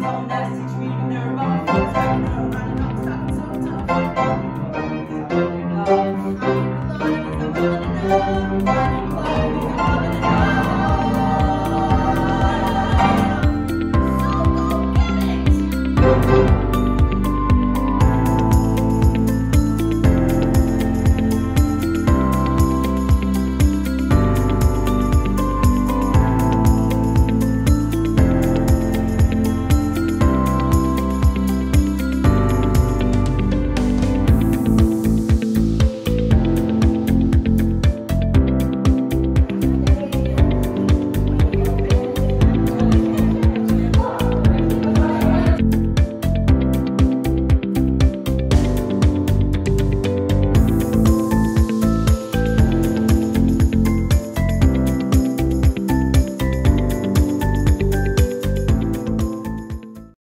home, that's teach me to nerve all the things I know. Running on, talking so tough. I'm in love, I'm in love, I'm in love.